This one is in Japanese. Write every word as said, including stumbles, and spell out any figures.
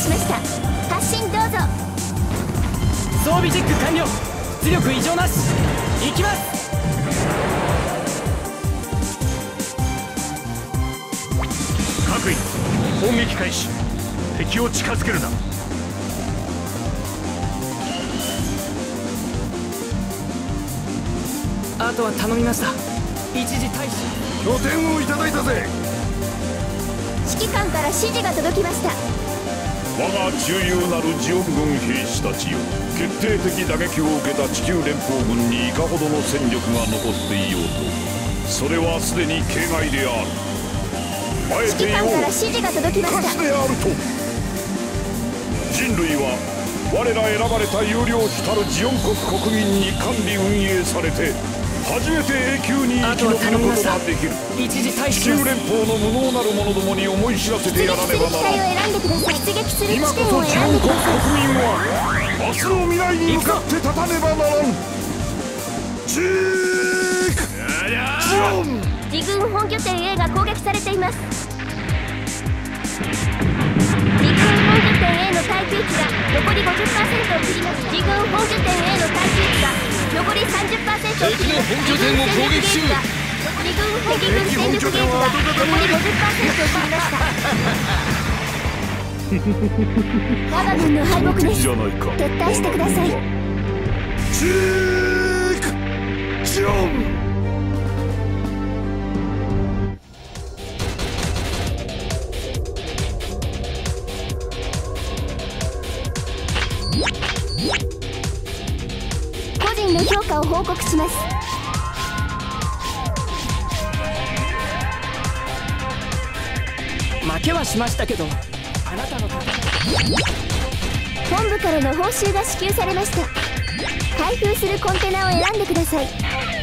しました。発進どうぞ。 装備チェック完了。出力異常なし。行きます。 各員砲撃開始。敵を近づけるな。 あとは頼みました。一時退避。 拠点をいただいたぜ。 指揮官から指示が届きました。 我が忠勇なるジオン軍兵士たちよ、決定的打撃を受けた地球連邦軍にいかほどの戦力が残っていようと、それはすでに形骸である。あえて指揮官から指示が届きました。 であると、人類は我ら選ばれた有料主たるジオン国国民に管理運営されて初めて永久に生き延びることができる。 一時退避地します。 球連邦の無能なる者どもに思い知らせてやらねばならない。 出撃する機体を選んでください。出撃する今地点をこそジオン国選んでください。 国民は明日の未来に向かって立たねばならん。ジークジオン。 自軍本拠点 A が攻撃されています。自軍本拠点 A の耐久値が残り ごじゅっパーセント を切ります。自軍本拠点 A の耐久値が残り さんじゅっパーセント を切ります。 敵の本拠点を攻撃中。 自軍敵軍戦力ゲージが残り ごじゅっパーセント を切りました。我が軍の敗北です。撤退してください。 ジークジオン。 個人の評価を報告します。 負けはしましたけど、あなたの本部からの報酬が支給されました。開封するコンテナを選んでください。